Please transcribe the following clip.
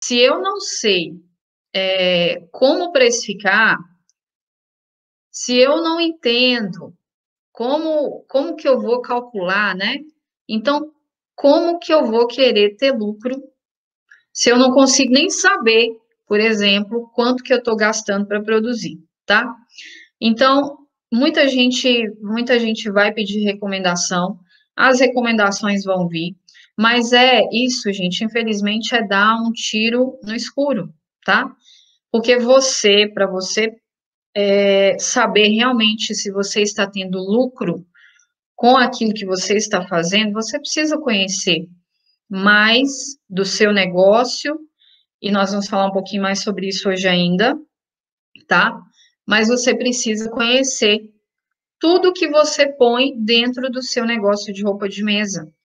Se eu não sei como precificar, se eu não entendo como que eu vou calcular, né? Então, como que eu vou querer ter lucro se eu não consigo nem saber, por exemplo, quanto que eu estou gastando para produzir, tá? Então, muita gente vai pedir recomendação, as recomendações vão vir, mas é isso, gente, infelizmente, é dar um tiro no escuro, tá? Porque para você saber realmente se você está tendo lucro com aquilo que você está fazendo, você precisa conhecer mais do seu negócio, e nós vamos falar um pouquinho mais sobre isso hoje ainda, tá? Mas você precisa conhecer tudo que você põe dentro do seu negócio de roupa de mesa.